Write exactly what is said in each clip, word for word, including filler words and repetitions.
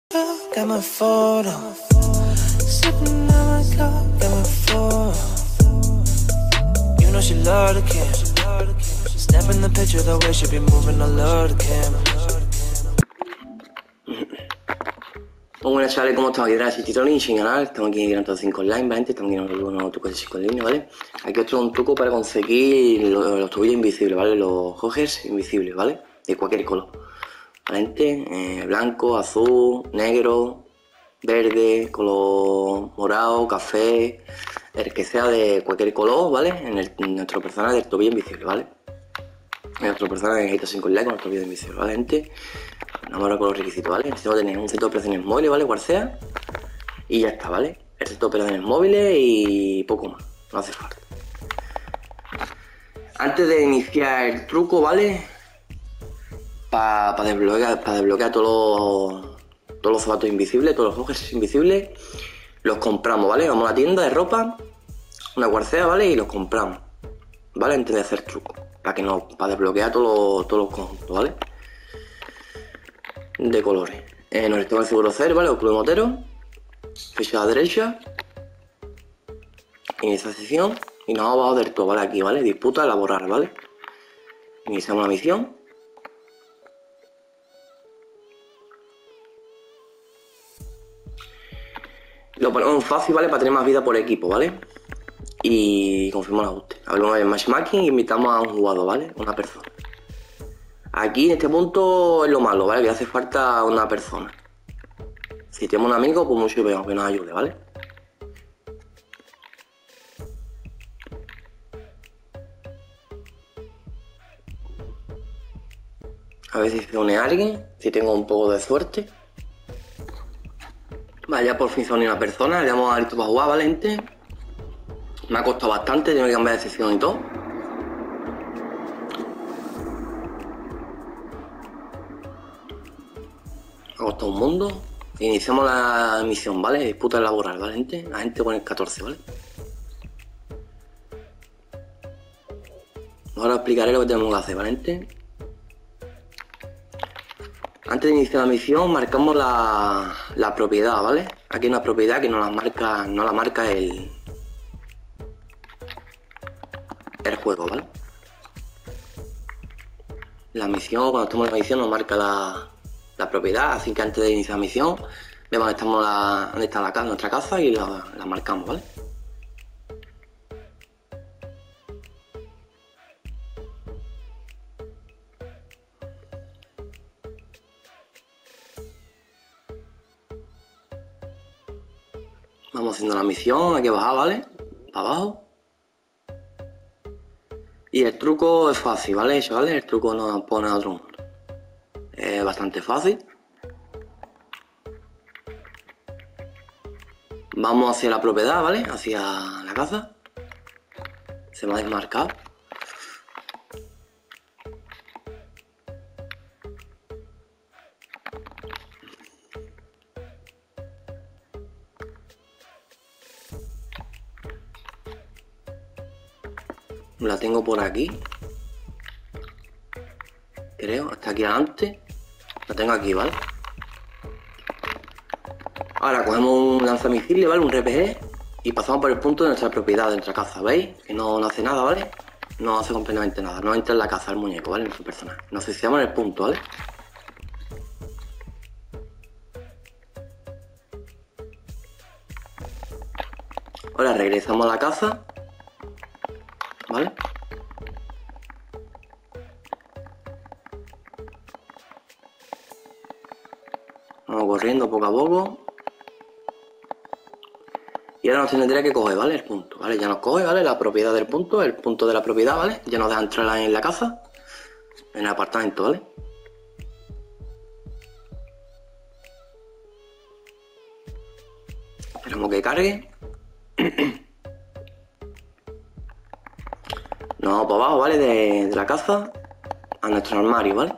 Got my photo, sipping on my cup, got my photo. You know she love the camera, snap in the picture the way she be moving, I love the camera. Muy buenas chavales, ¿cómo estamos? Aquí detrás de Titoni y sin canal, estamos aquí en Gran Theft cinco Online, ¿vale? Estamos aquí en un nuevo truco de cinco en línea, ¿vale? Aquí os traigo un truco para conseguir los, los tobillos invisibles, ¿vale? Los joggers invisibles, ¿vale? De cualquier color, ¿vale? Eh, blanco, azul, negro, verde, color morado, café, el que sea de cualquier color, ¿vale? En, el, en nuestro personaje del tobillo invisible, ¿vale? En nuestro personaje en G T A cinco Online con el tobillo invisible, ¿vale, gente? Vamos con los requisitos, ¿vale? Necesitamos tener un centro de operaciones móviles, ¿vale? Cual sea. Y ya está, ¿vale? El centro de operaciones móviles y poco más. No hace falta. Antes de iniciar el truco, ¿vale? Para pa desbloquear, pa desbloquear todos los, todos los zapatos invisibles, todos los joggers invisibles, los compramos, ¿vale? Vamos a la tienda de ropa, una guarcea, ¿vale? Y los compramos, ¿vale? Antes de hacer truco. Para que no, para desbloquear todos los, todos los conjuntos, ¿vale? De colores. Eh, nos estamos el seguro cero, ¿vale? O club motero. Ficha a la derecha. Inicia sesión. Y nos vamos abajo del todo, ¿vale? Aquí, ¿vale? Disputa, elaborar, ¿vale? Iniciamos la misión. Lo ponemos en fácil, ¿vale? Para tener más vida por equipo, ¿vale? Y confirmamos la ajuste. Abrimos el matchmaking y invitamos a un jugador, ¿vale? Una persona. Aquí en este punto es lo malo, ¿vale? Que hace falta una persona. Si tenemos un amigo, pues mucho peor, que nos ayude, ¿vale? A ver si se une alguien, si tengo un poco de suerte. Vale, ya por fin se une una persona, le damos a listo para jugar, ¿vale, gente? Me ha costado bastante, tengo que cambiar de sesión y todo. Me ha costado un mundo. Iniciamos la misión, ¿vale? Disputa laboral, ¿vale, gente? La gente pone el catorce, ¿vale? Ahora os explicaré lo que tenemos que hacer, ¿vale, gente? Antes de iniciar la misión marcamos la, la propiedad, ¿vale? Aquí hay una propiedad que no la marca, no la marca el, el juego, ¿vale? La misión, cuando estamos en la misión nos marca la, la propiedad, así que antes de iniciar la misión vemos dónde, estamos la, dónde está la casa, nuestra casa y la, la marcamos, ¿vale? Vamos haciendo la misión, hay que bajar, ¿vale? Para abajo. Y el truco es fácil, ¿vale, chavales? El truco no nos pone a otro mundo. Es bastante fácil. Vamos hacia la propiedad, ¿vale? Hacia la casa. Se me ha desmarcado. La tengo por aquí. Creo, hasta aquí adelante. La tengo aquí, ¿vale? Ahora cogemos un lanzamisiles, ¿vale? Un R P G. Y pasamos por el punto de nuestra propiedad, de nuestra casa, ¿veis? Que no, no hace nada, ¿vale? No hace completamente nada. No entra en la casa el muñeco, ¿vale? En su personaje. Nos fijamos en el punto, ¿vale? Ahora regresamos a la casa, ¿vale? Vamos corriendo poco a poco. Y ahora nos tendría que coger, ¿vale? El punto, ¿vale? Ya nos coge, ¿vale? La propiedad del punto, el punto de la propiedad, ¿vale? Ya nos deja entrar en la casa, en el apartamento, ¿vale? Esperamos que cargue. Nos vamos para abajo, ¿vale? De, de la casa a nuestro armario, ¿vale?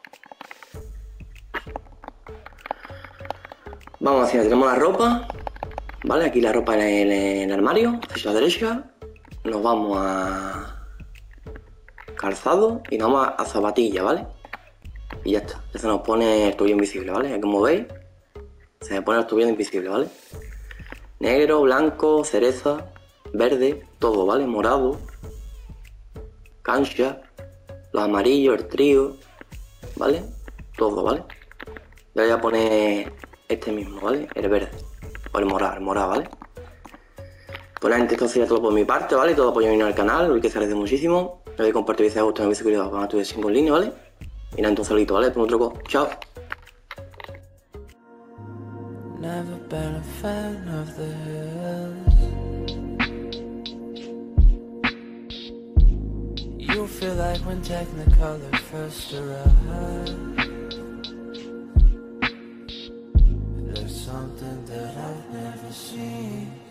Vamos hacia, tenemos la ropa, ¿vale? Aquí la ropa en el, en el armario, hacia la derecha. Nos vamos a calzado y nos vamos a zapatilla, ¿vale? Y ya está, ya se nos pone el tobillo invisible, ¿vale? Como veis, Se me pone los tobillos invisibles, ¿vale? Negro, blanco, cereza, verde, todo, ¿vale? Morado, cancha, los amarillos, el trío, ¿vale? Todo, ¿vale? Ya le voy a poner este mismo, ¿vale? El verde, o el morado, el morado, ¿vale? Pues nada, esto sería todo por mi parte, ¿vale? Todo apoyo al canal, que se agradece muchísimo. No olvidéis compartir si os gusta, no olvidéis suscribiros para tu cinco en línea, ¿vale? Y nada, entonces saludito, ¿vale? Por un truco, chao. Never been a fan of the hills. You feel like when Technicolor first arrived. There's something that I've never seen.